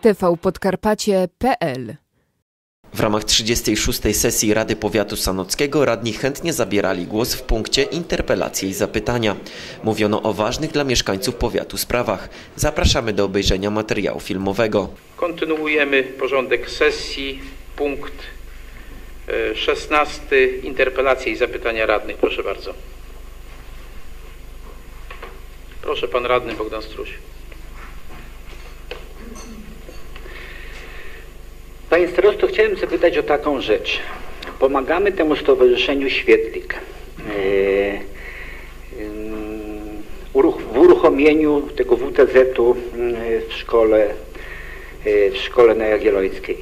tvpodkarpacie.pl. W ramach 36. sesji Rady Powiatu Sanockiego radni chętnie zabierali głos w punkcie interpelacje i zapytania. Mówiono o ważnych dla mieszkańców powiatu sprawach. Zapraszamy do obejrzenia materiału filmowego. Kontynuujemy porządek sesji. Punkt 16. Interpelacje i zapytania radnych. Proszę bardzo. Proszę, pan radny Bogdan Struś. Panie starosto, chciałem zapytać o taką rzecz. Pomagamy temu Stowarzyszeniu Świetlik w uruchomieniu tego WTZ-u w szkole na Jagiellońskiej.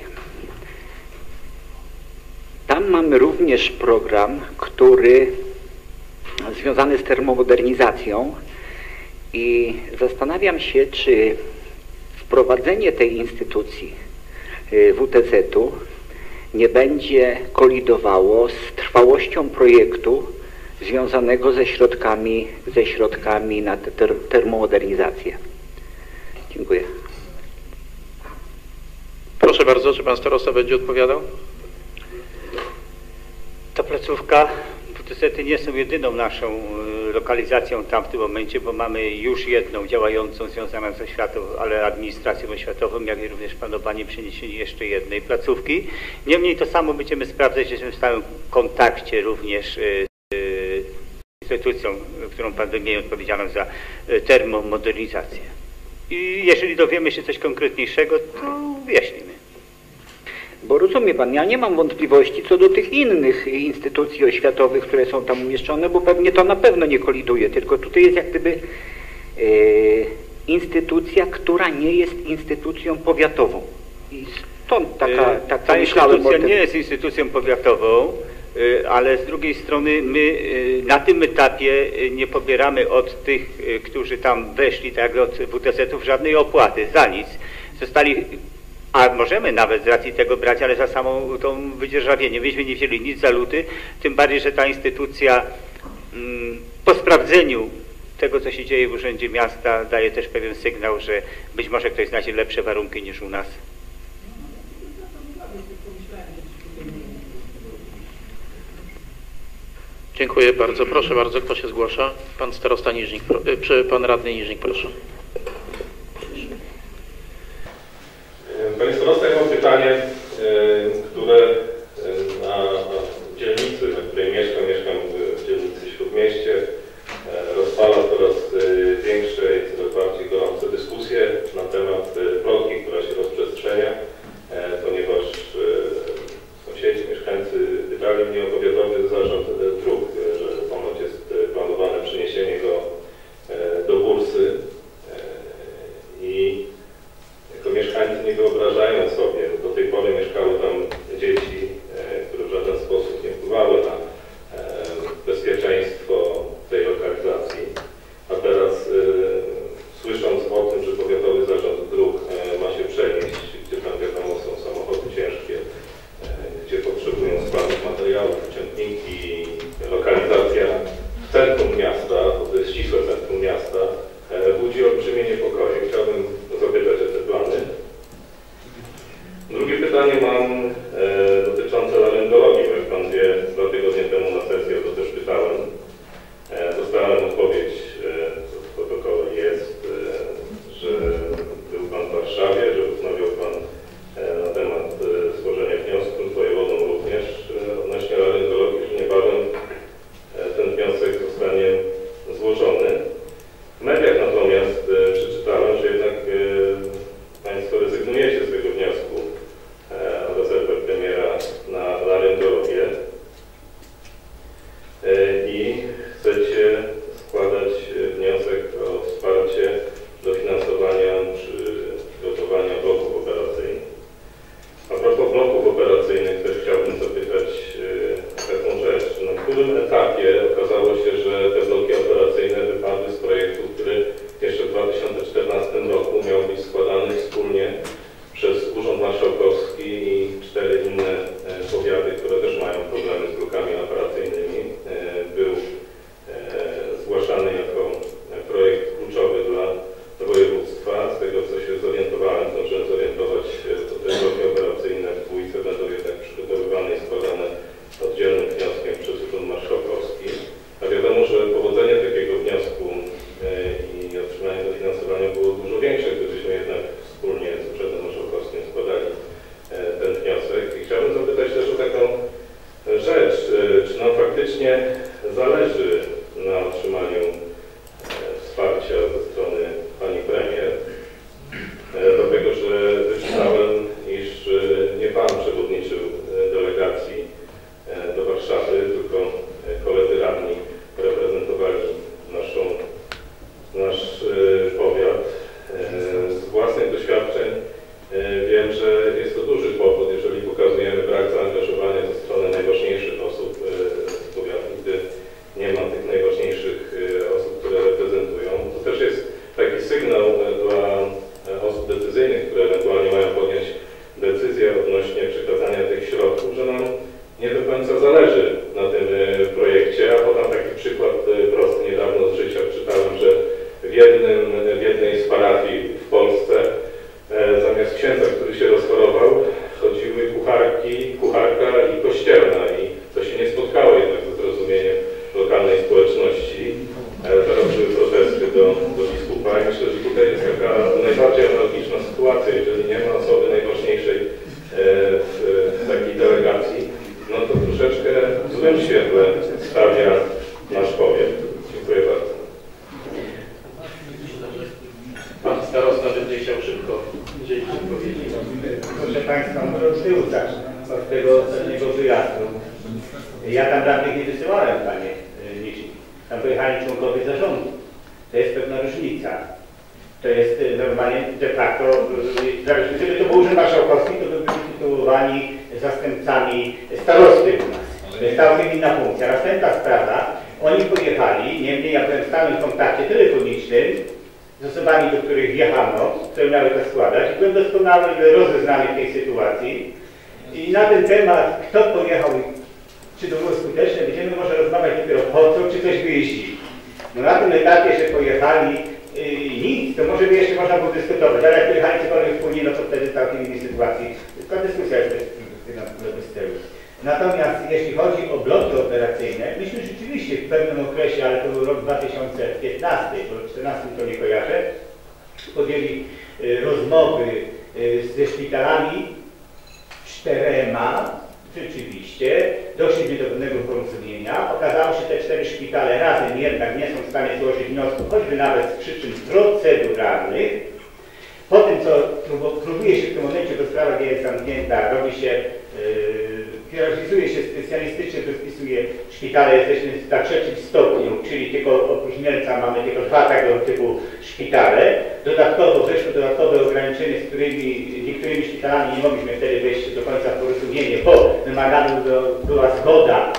Tam mamy również program, który związany z termomodernizacją i zastanawiam się, czy wprowadzenie tej instytucji WTZ-u nie będzie kolidowało z trwałością projektu związanego ze środkami na termomodernizację. Dziękuję. Proszę bardzo, czy pan starosta będzie odpowiadał? Ta placówka, WTZ-y nie są jedyną naszą lokalizacją tam w tym momencie, bo mamy już jedną działającą związaną z oświatą, ale administracją oświatową, jak i również planowanie przeniesienia jeszcze jednej placówki. Niemniej to samo będziemy sprawdzać, jesteśmy w stałym kontakcie również z instytucją, którą pan wymienił, odpowiedzialną za termomodernizację. I jeżeli dowiemy się coś konkretniejszego, to wyjaśnimy. Bo rozumie pan, ja nie mam wątpliwości co do tych innych instytucji oświatowych, które są tam umieszczone, bo pewnie to na pewno nie koliduje, tylko tutaj jest jak gdyby instytucja, która nie jest instytucją powiatową. I stąd ta instytucja nie jest instytucją powiatową, ale z drugiej strony my na tym etapie nie pobieramy od tych, którzy tam weszli, tak jak od WTZ-ów, żadnej opłaty, za nic. A możemy nawet z racji tego brać, ale za samą tą wydzierżawienie. Myśmy nie wzięli nic za luty, tym bardziej, że ta instytucja po sprawdzeniu tego, co się dzieje w Urzędzie Miasta, daje też pewien sygnał, że być może ktoś znajdzie lepsze warunki niż u nas. Dziękuję bardzo. Proszę bardzo, kto się zgłasza? Pan starosta Niżnik, pan radny Niżnik, proszę. Panie starosta, ja mam pytanie, które na dzielnicy, na której mieszkam w dzielnicy Śródmieście, rozpala coraz większe i coraz bardziej gorące dyskusje na temat plotki, która się rozprzestrzenia, ponieważ sąsiedzi, mieszkańcy pytali mnie o powiatowy zarząd dróg, że ponoć jest planowane przeniesienie go do Bursy i jako mieszkańcy nie wyobrażają sobie, do tej pory mieszkały tam dzieci członkowie zarządu. To jest pewna różnica. To jest normalnie de facto, gdyby to był Urząd Marszałkowski, to by byli tytułowani zastępcami starosty u nas. To jest całkiem inna funkcja. Następna sprawa, oni pojechali, niemniej ja byłem w stałym kontakcie telefonicznym z osobami, do których jechano, które miały to składać i byłem doskonale rozeznany w tej sytuacji. I na ten temat, kto pojechał, czy to było skuteczne, będziemy może rozmawiać dopiero po co, czy coś wyjeździli. No na tym etapie, że pojechali nic, to może by jeszcze można było dyskutować, ale jak pojechali cokolwiek wspólnie, no to wtedy w całkiem innej sytuacji. Ta dyskusja jest bez tyłu. Natomiast jeśli chodzi o bloki operacyjne, myśmy rzeczywiście w pewnym okresie, ale to był rok 2015, bo 2014 to nie kojarzę, podjęli rozmowy ze szpitalami 4, rzeczywiście, doszliśmy do pewnego porozumienia. Okazało się, że te 4 szpitale razem jednak nie są w stanie złożyć wniosku, choćby nawet z przyczyn proceduralnych. Po tym, co próbuje się w tym momencie, bo sprawa nie jest zamknięta, robi się, hierarchizuje się specjalistycznie, rozpisuje szpitale, jesteśmy na 3. stopniu, czyli tylko oprócz Mielca mamy tylko 2 tego typu szpitale. Dodatkowo weszło dodatkowe ograniczenie, z którymi niektórymi szpitalami nie mogliśmy wtedy wejść do końca w porozumienie, bo wymagana była zgoda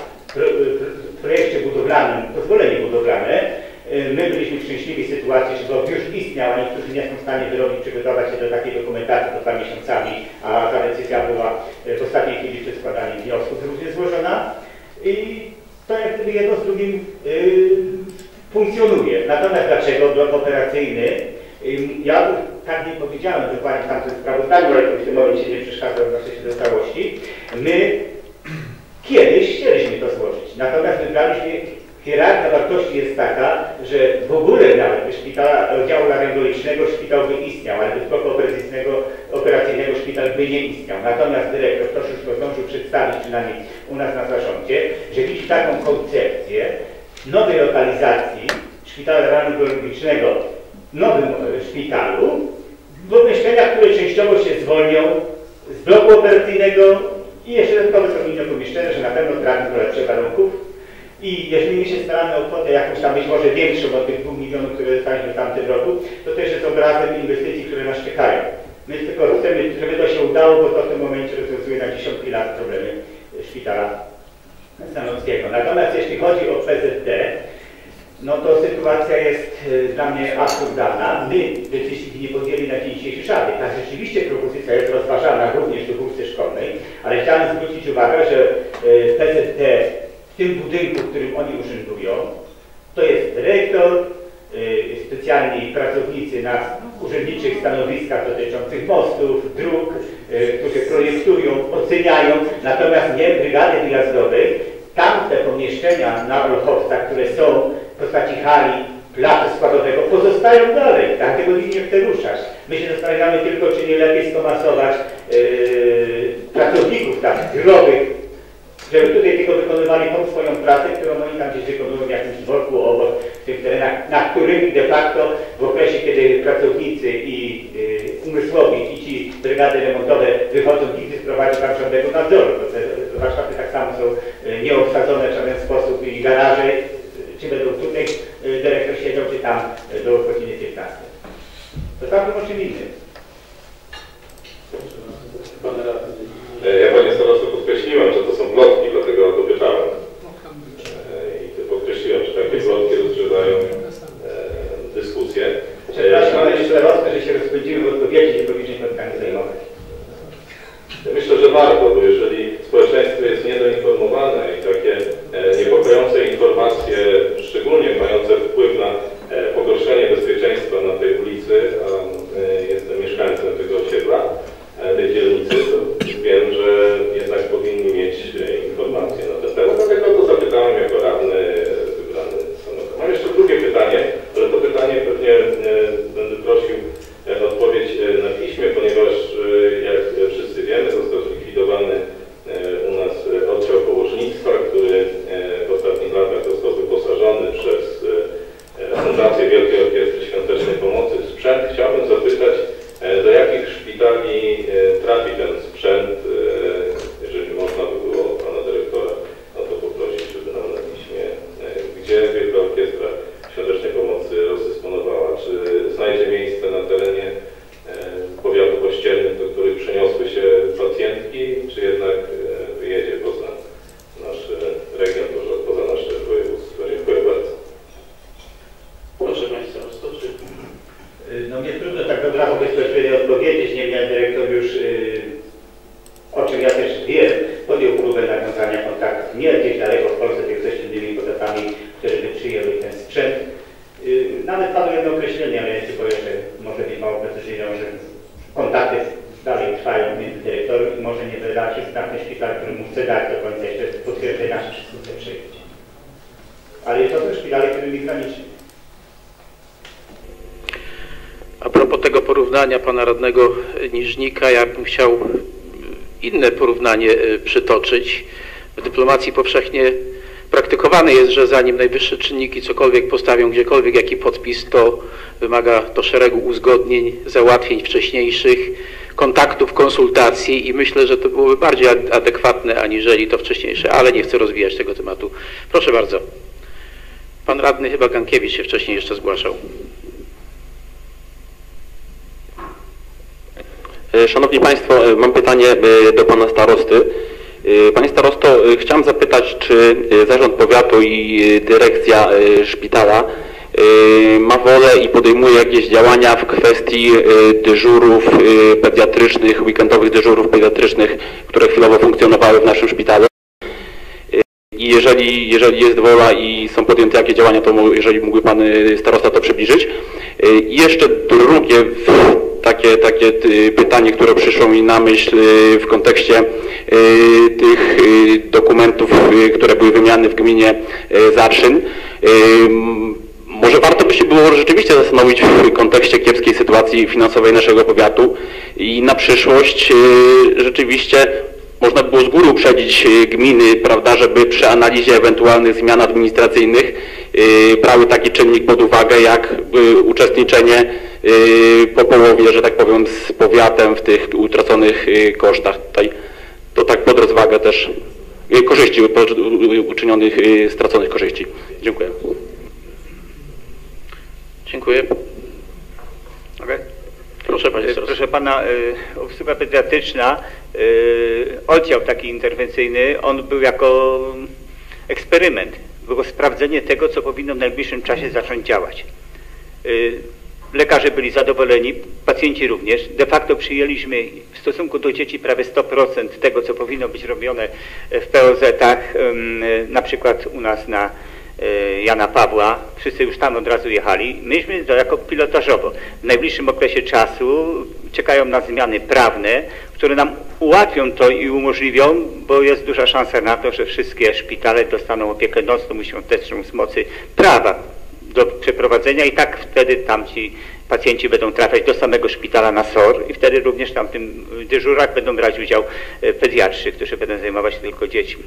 w projekcie budowlanym, pozwolenie budowlane. My byliśmy w szczęśliwej sytuacji, że to już istniał, a niektórzy nie są w stanie wyrobić, przygotować się do takiej dokumentacji do 2 miesiącami, a ta decyzja była w ostatniej chwili przy składaniu wniosków również złożona. I to jak gdyby jedno z drugim funkcjonuje. Natomiast dlaczego blok operacyjny? Ja tak nie powiedziałem dokładnie tam w tym sprawozdaniu, ale to w tym momencie nie przeszkadza w naszej dostałości. My kiedyś chcieliśmy to złożyć, natomiast wybraliśmy. Hierarchia wartości jest taka, że w ogóle nawet bez szpitala oddziału laryngologicznego szpital by istniał, ale bez bloku operacyjnego szpital by nie istniał. Natomiast dyrektor, ktoś już to zdążył przedstawić, przynajmniej u nas na zarządzie, że widzi taką koncepcję nowej lokalizacji szpitala laryngologicznego w nowym szpitalu, w pomieszczeniach, które częściowo się zwolnią z bloku operacyjnego i jeszcze dodatkowo są inne pomieszczenia, że na pewno trafią do lepszych warunków. I jeżeli my się staramy o kwotę jakąś tam być może większą od tych 2 milionów, które dostaliśmy w tamtym roku, to też jest obrazem inwestycji, które nas czekają. My tylko chcemy, żeby to się udało, bo to w tym momencie rozwiązuje na dziesiątki lat problemy szpitala sanockiego. Natomiast jeśli chodzi o PZD, no to sytuacja jest dla mnie absurdalna. My decyzji nie podjęli na dzień dzisiejszy żadnej. Tak, rzeczywiście propozycja jest rozważana również do kursy szkolnej, ale chciałem zwrócić uwagę, że PZD w tym budynku, w którym oni urzędują, to jest dyrektor, specjalni pracownicy na urzędniczych stanowiskach dotyczących mostów, dróg, którzy projektują, oceniają, natomiast nie brygady wyjazdowej. Tamte pomieszczenia na Olchowcach, które są w postaci hali, placu składowego, pozostają dalej. Tak, tego nikt nie chce ruszać. My się zastanawiamy tylko, czy nie lepiej skomasować pracowników tam biurowych, żeby tutaj tylko wykonywali tą swoją pracę, którą oni tam gdzieś wykonują w jakimś dworku obok, w tych terenach, na którym de facto w okresie, kiedy pracownicy i umysłowi i ci brygady remontowe wychodzą, nigdy sprowadzić tam żadnego nadzoru. Te warsztaty tak samo są nieobsadzone w żaden sposób i garaże, czy będą tutaj dyrektor siedział, czy tam do godziny 15. To całkiem o czym innym. Ja panie starosto podkreśliłem, że to są blokki, dlatego o to pytałem. I podkreśliłem, że takie blokki rozgrzewają dyskusję. Przepraszam, ale jeszcze raz, że się rozpędziły w odpowiedzi, nie powinniśmy spotkanie zajmować. Myślę, że warto, bo jeżeli społeczeństwo jest niedoinformowane i takie niepokojące informacje, szczególnie mające wpływ na pogorszenie bezpieczeństwa na tej ulicy, a jestem dowiedzieć, niemniej dyrektor już, o czym ja też wiem, podjął próbę nawiązania kontaktów nie gdzieś daleko w Polsce, tylko z innymi podatami, które by przyjęły ten sprzęt. Nawet padło jedno określenie, ale ja Ci powiem, że może być mało precyzyjne, że kontakty dalej trwają między dyrektorem i może nie wyda się znany szpital, który mu chce dać do końca, jeszcze potwierdzę nasze wszystko chce przyjąć. Ale jest to też szpitale, którymi graniczy. A propos tego porównania pana radnego Niżnika, ja bym chciał inne porównanie przytoczyć. W dyplomacji powszechnie praktykowane jest, że zanim najwyższe czynniki cokolwiek postawią gdziekolwiek, jaki podpis, to wymaga to szeregu uzgodnień, załatwień wcześniejszych, kontaktów, konsultacji i myślę, że to byłoby bardziej adekwatne aniżeli to wcześniejsze, ale nie chcę rozwijać tego tematu. Proszę bardzo. Pan radny chyba Gankiewicz się wcześniej jeszcze zgłaszał. Szanowni Państwo, mam pytanie do Pana Starosty. Panie Starosto, chciałem zapytać, czy Zarząd Powiatu i Dyrekcja Szpitala ma wolę i podejmuje jakieś działania w kwestii dyżurów pediatrycznych, weekendowych dyżurów pediatrycznych, które chwilowo funkcjonowały w naszym szpitalu. I jeżeli jest wola i są podjęte jakie działania, to jeżeli mógłby Pan Starosta to przybliżyć. I jeszcze drugie takie pytanie, które przyszło mi na myśl w kontekście tych dokumentów, które były wymiany w gminie Zarszyn. Może warto by się było rzeczywiście zastanowić w kontekście kiepskiej sytuacji finansowej naszego powiatu i na przyszłość rzeczywiście można by było z góry uprzedzić gminy, prawda, żeby przy analizie ewentualnych zmian administracyjnych brały taki czynnik pod uwagę jak uczestniczenie po połowie, że tak powiem, z powiatem w tych utraconych kosztach. Tutaj to tak pod rozwagę też korzyści, uczynionych, straconych korzyści. Dziękuję. Dziękuję. Okay. Proszę Panie Starosto. Proszę Pana, obsługa pediatryczna, oddział taki interwencyjny, on był jako eksperyment. Było sprawdzenie tego, co powinno w najbliższym czasie zacząć działać. Lekarze byli zadowoleni, pacjenci również. De facto przyjęliśmy w stosunku do dzieci prawie 100% tego, co powinno być robione w POZ-ach, na przykład u nas na Jana Pawła. Wszyscy już tam od razu jechali. Myśmy to jako pilotażowo. W najbliższym okresie czasu czekają nas zmiany prawne, które nam ułatwią to i umożliwią, bo jest duża szansa na to, że wszystkie szpitale dostaną opiekę nocną i świąteczną z mocy prawa do przeprowadzenia i tak wtedy tamci pacjenci będą trafiać do samego szpitala na SOR i wtedy również tam w tym dyżurach będą brać udział pediatrzy, którzy będą zajmować się tylko dziećmi.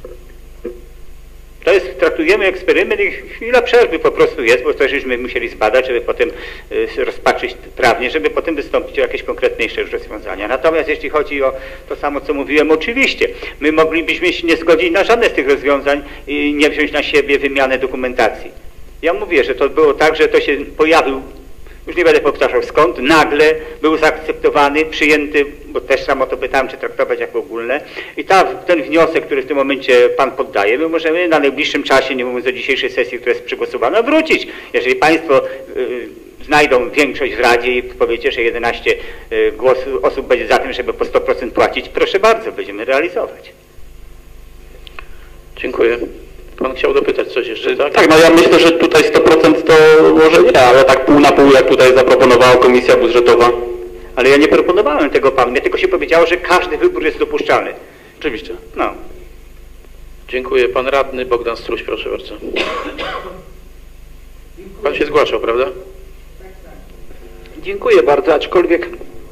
To jest, traktujemy eksperyment i chwila przerwy po prostu jest, bo to żeśmy musieli zbadać, żeby potem rozpatrzyć prawnie, żeby potem wystąpić o jakieś konkretniejsze już rozwiązania. Natomiast jeśli chodzi o to samo, co mówiłem, oczywiście, my moglibyśmy się nie zgodzić na żadne z tych rozwiązań i nie wziąć na siebie wymiany dokumentacji. Ja mówię, że to było tak, że to się pojawił, już nie będę powtarzał skąd, nagle był zaakceptowany, przyjęty, bo też samo to pytałem, czy traktować jako ogólne. I ten wniosek, który w tym momencie Pan poddaje, my możemy na najbliższym czasie, nie mówiąc o dzisiejszej sesji, która jest przegłosowana, wrócić. Jeżeli Państwo znajdą większość w Radzie i powiecie, że 11 osób będzie za tym, żeby po 100% płacić, proszę bardzo, będziemy realizować. Dziękuję. Pan chciał dopytać coś jeszcze, tak? Tak, no ja myślę, że tutaj 100% to może nie, ale tak pół na pół, jak tutaj zaproponowała Komisja Budżetowa. Ale ja nie proponowałem tego Panu, mnie tylko się powiedziało, że każdy wybór jest dopuszczalny. Oczywiście. No. Dziękuję. Pan radny Bogdan Struś, proszę bardzo. Pan się zgłaszał, prawda? Dziękuję bardzo, aczkolwiek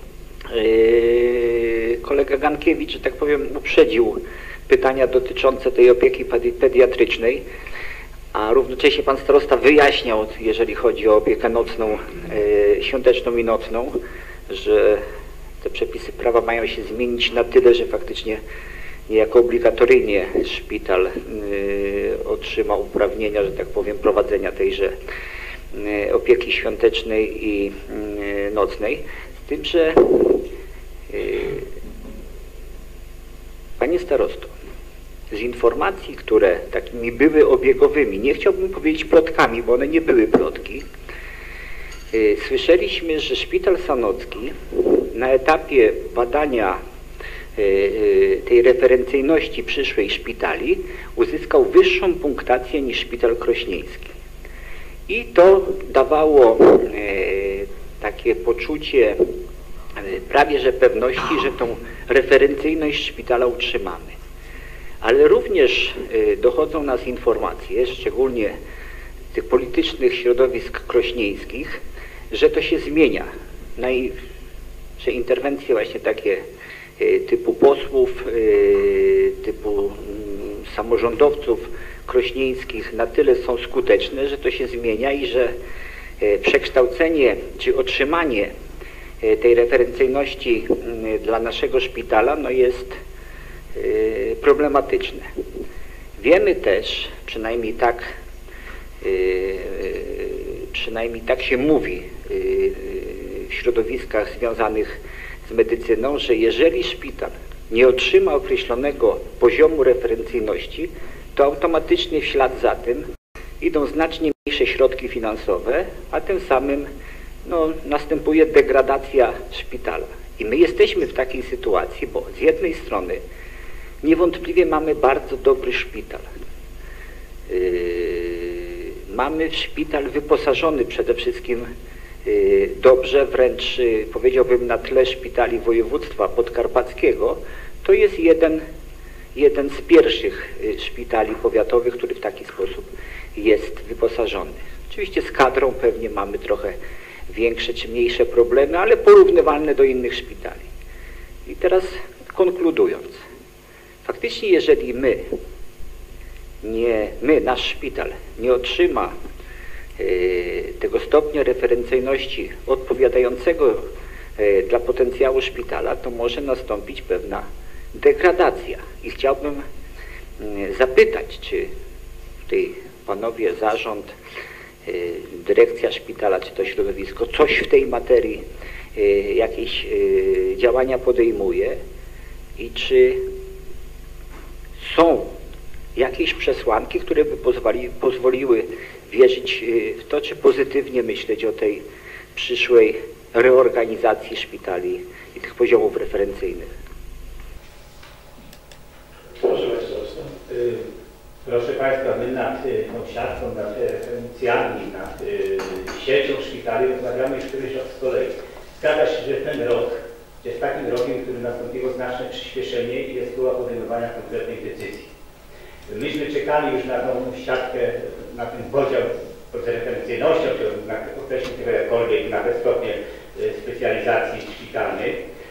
kolega Gankiewicz, że tak powiem, uprzedził pytania dotyczące tej opieki pediatrycznej, a równocześnie Pan Starosta wyjaśniał, jeżeli chodzi o opiekę nocną, świąteczną i nocną, że te przepisy prawa mają się zmienić na tyle, że faktycznie niejako obligatoryjnie szpital otrzyma uprawnienia, że tak powiem, prowadzenia tejże opieki świątecznej i nocnej. Z tym, że Panie Starosto, z informacji, które takimi były obiegowymi, nie chciałbym powiedzieć plotkami, bo one nie były plotki, słyszeliśmy, że szpital sanocki na etapie badania tej referencyjności przyszłej szpitali uzyskał wyższą punktację niż szpital krośnieński. I to dawało takie poczucie prawie że pewności, że tą referencyjność szpitala utrzymamy. Ale również dochodzą nas informacje, szczególnie tych politycznych środowisk krośnieńskich, że to się zmienia. Że interwencje właśnie takie typu posłów, typu samorządowców krośnieńskich na tyle są skuteczne, że to się zmienia i że przekształcenie czy otrzymanie tej referencyjności dla naszego szpitala no jest problematyczne. Wiemy też, przynajmniej tak się mówi w środowiskach związanych z medycyną, że jeżeli szpital nie otrzyma określonego poziomu referencyjności, to automatycznie w ślad za tym idą znacznie mniejsze środki finansowe, a tym samym no, następuje degradacja szpitala. I my jesteśmy w takiej sytuacji, bo z jednej strony niewątpliwie mamy bardzo dobry szpital. Mamy szpital wyposażony przede wszystkim dobrze, wręcz powiedziałbym na tle szpitali województwa podkarpackiego. To jest jeden z pierwszych szpitali powiatowych, który w taki sposób jest wyposażony. Oczywiście z kadrą pewnie mamy trochę większe czy mniejsze problemy, ale porównywalne do innych szpitali. I teraz konkludując, faktycznie jeżeli nasz szpital nie otrzyma tego stopnia referencyjności odpowiadającego dla potencjału szpitala, to może nastąpić pewna degradacja. I chciałbym zapytać, czy tutaj panowie zarząd, dyrekcja szpitala, czy to środowisko coś w tej materii, jakieś działania podejmuje i czy są jakieś przesłanki, które by pozwoliły wierzyć w to, czy pozytywnie myśleć o tej przyszłej reorganizacji szpitali i tych poziomów referencyjnych. Proszę Państwa, my nad tą siatką, nad referencjami, nad siecią szpitali rozmawiamy już któryś od stuleci. Zgadza się, że ten rok jest takim rokiem, w którym nastąpiło znaczne przyspieszenie i jest próba podejmowania konkretnych decyzji. Myśmy czekali już na tą siatkę, na ten podział pod referencyjnością, czy na określenie tego jakkolwiek, na te stopnie specjalizacji szpitalnych.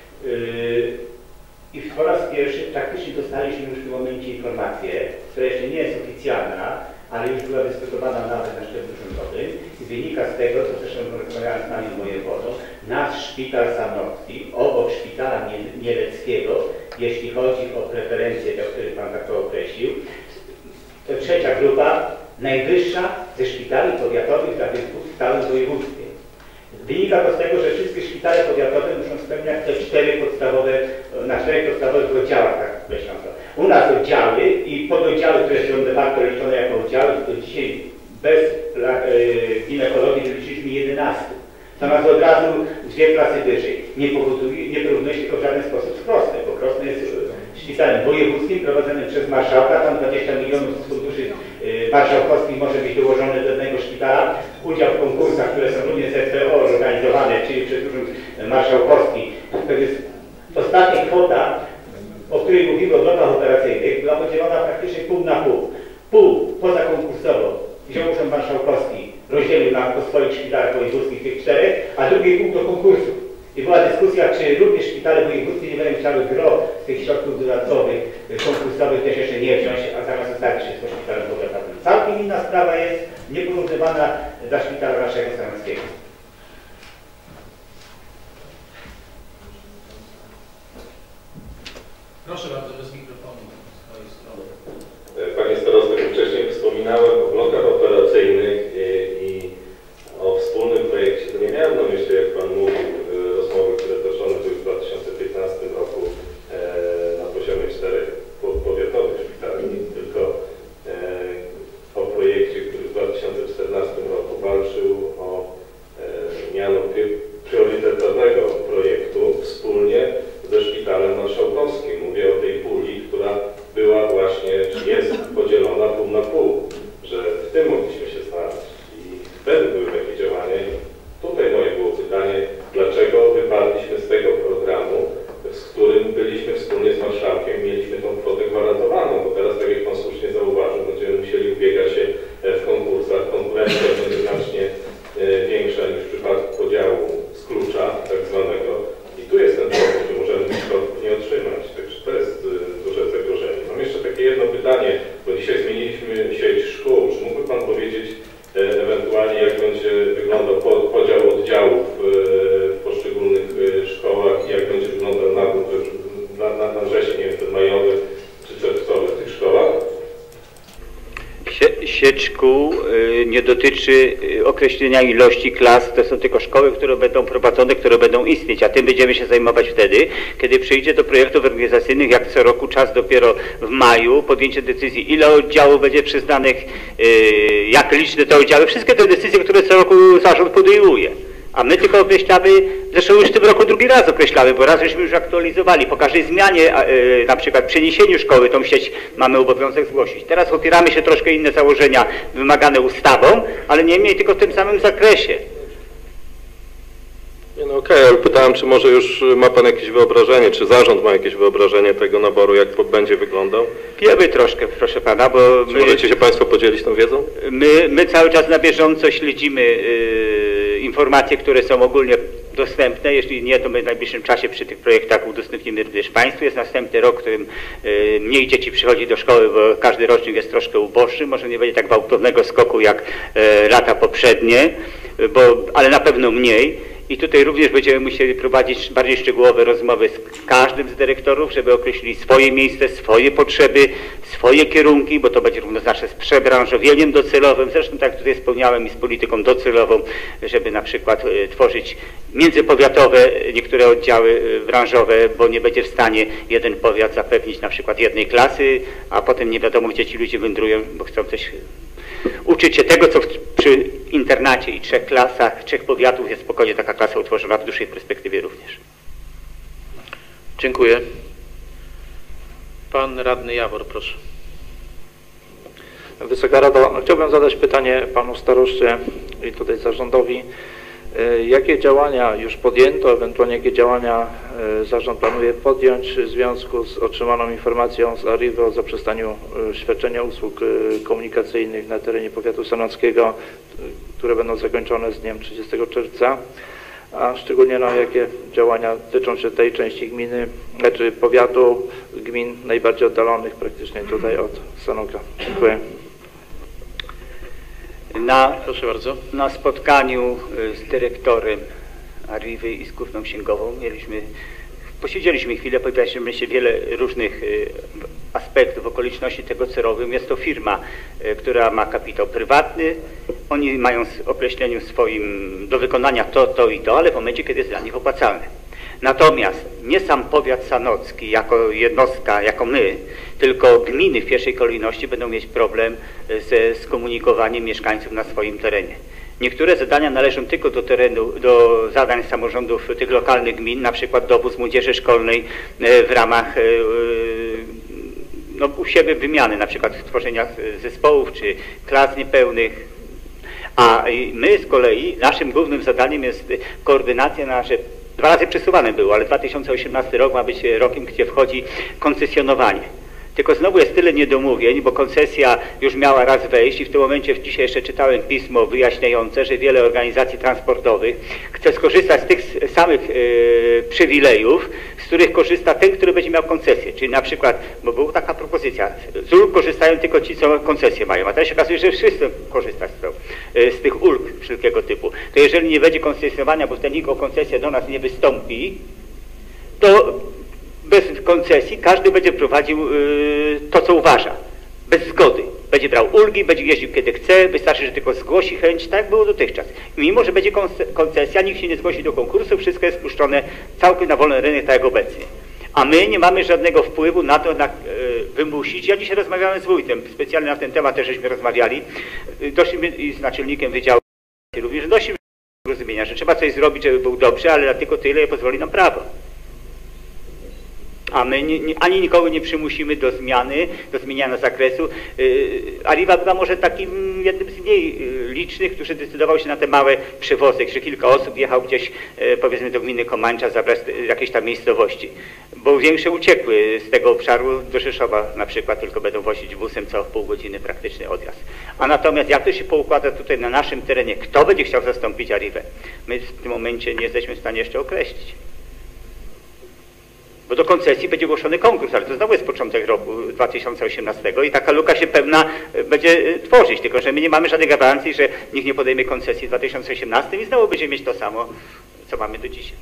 I po raz pierwszy praktycznie dostaliśmy już w tym momencie informację, która jeszcze nie jest oficjalna, ale już była dyskutowana nawet na szczeblu rządowym i wynika z tego, co zresztą rozmawiałem z panią wojewodą, nasz szpital sanocki obok szpitala mieleckiego, jeśli chodzi o preferencje, o których pan tak to określił, to trzecia grupa, najwyższa ze szpitali powiatowych dla wieków w całym województwie. Wynika to z tego, że wszystkie szpitale powiatowe muszą spełniać te na czterech podstawowych oddziałach, tak określam to. U nas oddziały i pododdziały, które są de facto liczone jako oddziały, to dzisiaj bez ginekologii wyliczyliśmy 11. To nas od razu 2 klasy wyżej. Nie porównuje się to w żaden sposób z Krosnem, bo Krosno jest szpitalem wojewódzkim prowadzonym przez marszałka, tam 20 milionów z funduszy marszałkowskich może być dołożone do jednego szpitala. Udział w konkursach, które są również ZPO organizowane, czyli przez Urząd Marszałkowski. To jest ostatnia kwota, o której mówimy o blokach operacyjnych, była podzielona praktycznie pół na pół. Pół pozakonkursowo wziął Urząd Marszałkowski, rozdzielił po swoich szpitalach wojewódzkich tych 4, a drugie pół do konkursów. I była dyskusja, czy również szpitale wojewódzkie nie będą chciały gro z tych środków dodatkowych, konkursowych też jeszcze nie wziąć, a zamiast zostawić wszystko szpitalem powiatowym. Całkiem inna sprawa jest nieporównywana dla szpitala naszego sanockiego. Proszę bardzo, bez mikrofonu z mojej strony. Panie starosto, wcześniej wspominałem o blokach operacyjnych i o wspólnym projekcie. To nie miałem na myśli, jak Pan mówił, rozmowy, które toczone były w 2015 roku na poziomie 4 powiatowych szpitali, tylko o projekcie, który w 2014 roku walczył o miano priorytetowego projektu wtedy były takie działania i tutaj moje było pytanie, dlaczego wypadliśmy z tego programu, z którym byliśmy wspólnie z marszałkiem, mieliśmy tą kwotę gwarantowaną, bo teraz, tak jak Pan słusznie zauważył, będziemy musieli ubiegać się w konkursach, konkurencja będzie znacznie większa niż w przypadku podziału z klucza tak zwanego i tu jest ten problem, że możemy tych środków nie otrzymać, także to jest duże zagrożenie. Mam jeszcze takie jedno pytanie, bo dzisiaj zmieniliśmy sieć szkół, czy mógłby Pan powiedzieć ewentualnie jak będzie wyglądał podział oddziałów w poszczególnych szkołach i jak będzie wyglądał nabór na wrzesień, nie wiem, ten majowy czy czerwcowy w tych szkołach? Sieć szkół nie dotyczy określenia ilości klas, to są tylko szkoły, które będą prowadzone, które będą istnieć, a tym będziemy się zajmować wtedy, kiedy przyjdzie do projektów organizacyjnych, jak co roku czas dopiero w maju, podjęcie decyzji, ile oddziałów będzie przyznanych, jak liczne te oddziały, wszystkie te decyzje, które co roku zarząd podejmuje. A my tylko określamy, zresztą już w tym roku drugi raz określamy, bo raz żeśmy już aktualizowali. Po każdej zmianie, na przykład przeniesieniu szkoły, tą sieć mamy obowiązek zgłosić. Teraz opieramy się troszkę inne założenia wymagane ustawą, ale niemniej tylko w tym samym zakresie. Nie, no okej, ale pytałem, czy może już ma Pan jakieś wyobrażenie, czy zarząd ma jakieś wyobrażenie tego naboru, jak będzie wyglądał? Wiemy troszkę, proszę Pana, bo możecie się Państwo podzielić tą wiedzą? My cały czas na bieżąco śledzimy informacje, które są ogólnie dostępne. Jeśli nie, to my w najbliższym czasie przy tych projektach udostępnimy również Państwu. Jest następny rok, w którym mniej dzieci przychodzi do szkoły, bo każdy rocznik jest troszkę uboższy. Może nie będzie tak gwałtownego skoku jak lata poprzednie, ale na pewno mniej. I tutaj również będziemy musieli prowadzić bardziej szczegółowe rozmowy z każdym z dyrektorów, żeby określili swoje miejsce, swoje potrzeby, swoje kierunki, bo to będzie równoznaczne z przebranżowieniem docelowym, zresztą tak jak tutaj wspomniałem i z polityką docelową, żeby na przykład tworzyć międzypowiatowe niektóre oddziały branżowe, bo nie będzie w stanie jeden powiat zapewnić na przykład jednej klasy, a potem nie wiadomo, gdzie ci ludzie wędrują, bo chcą coś uczyć się tego, co przy internacie i 3 klasach, 3 powiatów jest spokojnie taka klasa utworzona w dłuższej perspektywie również. Dziękuję. Pan radny Jawor, proszę. Wysoka Rado, chciałbym zadać pytanie panu staroście i tutaj zarządowi. Jakie działania już podjęto, ewentualnie jakie działania zarząd planuje podjąć w związku z otrzymaną informacją z ARiWE o zaprzestaniu świadczenia usług komunikacyjnych na terenie powiatu sanockiego, które będą zakończone z dniem 30 czerwca, a szczególnie jakie działania tyczą się tej części gminy, znaczy powiatu, gmin najbardziej oddalonych praktycznie tutaj od Sanoka. Dziękuję. Proszę bardzo. Na spotkaniu z dyrektorem ARiWE i z główną księgową posiedzieliśmy chwilę, powiedzieliśmy się wiele różnych aspektów, okoliczności tego, co robią. Jest to firma, która ma kapitał prywatny. Oni mają w określeniu swoim do wykonania to i to, ale w momencie, kiedy jest dla nich opłacalne. Natomiast nie sam powiat sanocki jako jednostka, jako my, tylko gminy w pierwszej kolejności będą mieć problem ze skomunikowaniem mieszkańców na swoim terenie. Niektóre zadania należą tylko do zadań samorządów tych lokalnych gmin, na przykład dowóz młodzieży szkolnej w ramach u siebie wymiany, na przykład tworzenia zespołów czy klas niepełnych. A my z kolei, naszym głównym zadaniem jest koordynacja na rzecz, 2 razy przesuwane było, ale 2018 rok ma być rokiem, gdzie wchodzi koncesjonowanie. Tylko znowu jest tyle niedomówień, bo koncesja już miała raz wejść i w tym momencie, dzisiaj jeszcze czytałem pismo wyjaśniające, że wiele organizacji transportowych chce skorzystać z tych samych przywilejów, z których korzysta ten, który będzie miał koncesję. Czyli na przykład, bo była taka propozycja, z ulg korzystają tylko ci, co koncesję mają, a teraz się okazuje, że wszyscy korzystać z tych ulg wszelkiego typu. To jeżeli nie będzie koncesjonowania, bo ten nikt o koncesję do nas nie wystąpi, to bez koncesji każdy będzie prowadził to, co uważa, bez zgody. Będzie brał ulgi, będzie jeździł kiedy chce, wystarczy, że tylko zgłosi chęć, tak było dotychczas. Mimo że będzie koncesja, nikt się nie zgłosi do konkursu, wszystko jest puszczone całkiem na wolny rynek, tak jak obecnie. A my nie mamy żadnego wpływu na to, wymusić. Ja dzisiaj rozmawiałem z wójtem, specjalnie na ten temat też żeśmy rozmawiali, doszliśmy i z naczelnikiem wydziału również, doszliśmy do zrozumienia, że trzeba coś zrobić, żeby był dobrze, ale na tylko tyle pozwoli nam prawo. A my ani nikogo nie przymusimy do zmiany, do zmieniania zakresu. Arriva była może takim jednym z mniej licznych, którzy decydował się na te małe przewozy, że kilka osób jechał gdzieś, powiedzmy do gminy Komańcza, zabrać jakiejś tam miejscowości. Bo większe uciekły z tego obszaru do Rzeszowa na przykład, tylko będą wozić busem co pół godziny praktyczny odjazd. A natomiast jak to się poukłada tutaj na naszym terenie, kto będzie chciał zastąpić Arrivę, my w tym momencie nie jesteśmy w stanie jeszcze określić. Bo do koncesji będzie ogłoszony konkurs, ale to znowu jest początek roku 2018 i taka luka się pewna będzie tworzyć, tylko że my nie mamy żadnej gwarancji, że nikt nie podejmie koncesji w 2018 i znowu będziemy mieć to samo, co mamy do dzisiaj.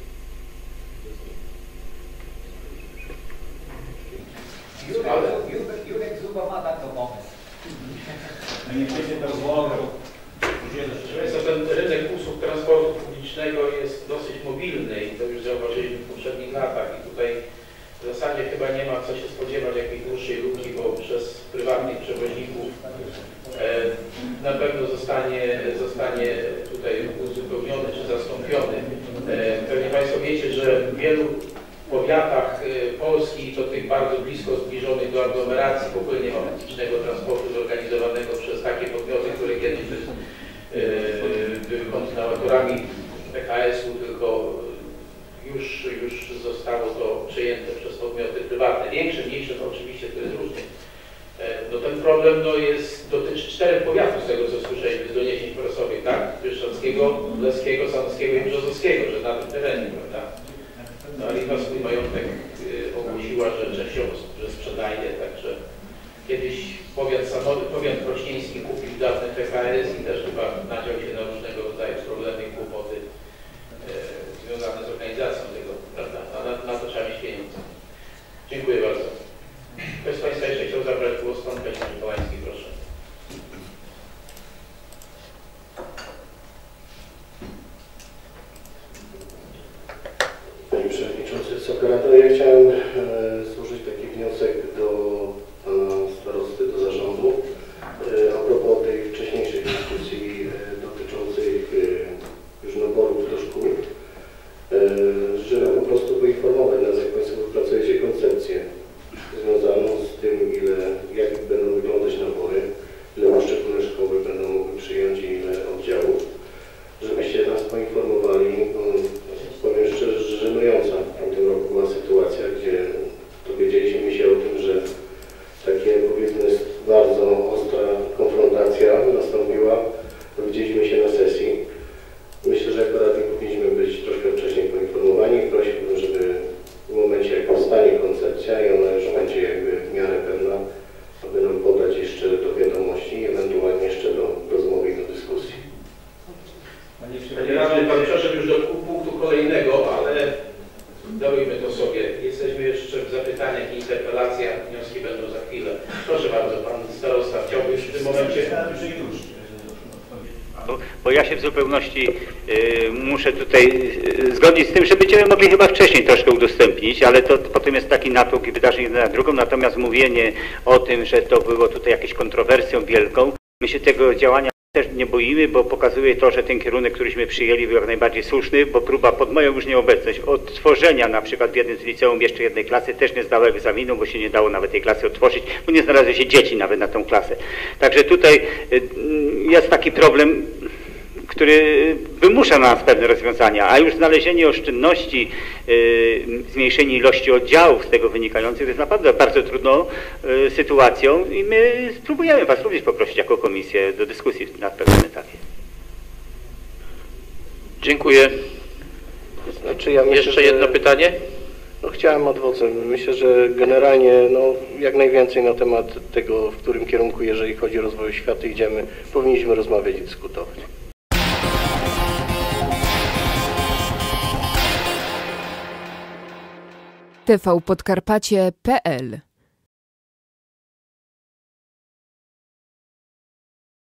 Jurek Zuba ma na to pomysł. Nie będzie to złogą. Ten rynek usług transportu publicznego jest dosyć mobilny i to już zauważyliśmy w poprzednich latach i tutaj w zasadzie chyba nie ma co się spodziewać jakiejś dłuższej luki, bo przez prywatnych przewoźników na pewno zostanie tutaj uzupełniony czy zastąpiony. Pewnie Państwo wiecie, że w wielu powiatach Polski, to tych bardzo blisko zbliżonych do aglomeracji, w ogóle nie ma publicznego transportu zorganizowanego przez takie podmioty, które kiedyś były kontynuatorami PKS-u, tylko już zostało to przejęte przez podmioty prywatne. Większe, mniejsze, to oczywiście to jest różnie. No ten problem dotyczy 4 powiatów, z tego co słyszeliśmy z doniesień prasowych, tak? Bieszczadzkiego, Leskiego, Sanockiego i Brzozowskiego, że na tym terenie, prawda? No Arriva swój majątek ogłosiła, że częściowo że sprzedaje, także kiedyś powiat krośnieński kupił dawny PKS i też chyba nadział się na różnego rodzaju problemy i kłopoty związane z organizacją tego, prawda? Na to trzeba mieć pieniądze. Dziękuję bardzo. Ktoś z Państwa jeszcze chciał zabrać głos? Pan Kaźmierz Mikołański, proszę. Panie Przewodniczący, ja chciałem złożyć taki wniosek do Pana Starosty, do Zarządu a propos tej wcześniejszej dyskusji dotyczącej już naborów do szkół, żeby po prostu poinformować nas, jak Państwo wypracujecie koncepcję związaną z tym, jak będą wyglądać nabory, ile poszczególne szkoły będą mogły przyjąć i ile oddziałów, żebyście nas poinformowali. Powiem szczerze, że żenująca w tamtym roku była sytuacja, gdzie dowiedzieliśmy się o tym, że takie, powiedzmy, bardzo ostra konfrontacja nastąpiła. Dowiedzieliśmy się na sesji. Myślę, że jako radni powinniśmy być troszkę wcześniej poinformowani i prosiłbym, żeby w momencie, jak powstanie koncepcja i ona już będzie jakby w miarę pewna, aby nam podać jeszcze do wiadomości, ewentualnie jeszcze do rozmowy i do dyskusji. Panie radny, Pan przeszedł już do punktu kolejnego, ale darujmy to sobie. Jesteśmy jeszcze w zapytaniach i interpelacjach, wnioski będą za chwilę. Proszę bardzo, Pan Starosta chciałby już w tym momencie... Bo ja się w zupełności muszę tutaj zgodzić z tym, że będziemy mogli chyba wcześniej troszkę udostępnić, ale to potem jest taki natłok wydarzeń na drugą, natomiast mówienie o tym, że to było tutaj jakąś kontrowersją wielką, my się tego działania też nie boimy, bo pokazuje to, że ten kierunek, któryśmy przyjęli, był jak najbardziej słuszny, bo próba pod moją już nieobecność odtworzenia na przykład w jednym z liceum jeszcze jednej klasy też nie zdała egzaminu, bo się nie dało nawet tej klasy otworzyć, bo nie znalazły się dzieci nawet na tą klasę. Także tutaj jest taki problem, który wymusza na nas pewne rozwiązania, a już znalezienie oszczędności, zmniejszenie ilości oddziałów z tego wynikających jest naprawdę bardzo trudną sytuacją i my spróbujemy Was również poprosić jako komisję do dyskusji na pewnym etapie. Dziękuję. Znaczy, ja myślę, jeszcze jedno pytanie? No, chciałem adwocem. Myślę, że generalnie jak najwięcej na temat tego, w którym kierunku, jeżeli chodzi o rozwój oświaty, idziemy, powinniśmy rozmawiać i dyskutować. tvpodkarpacie.pl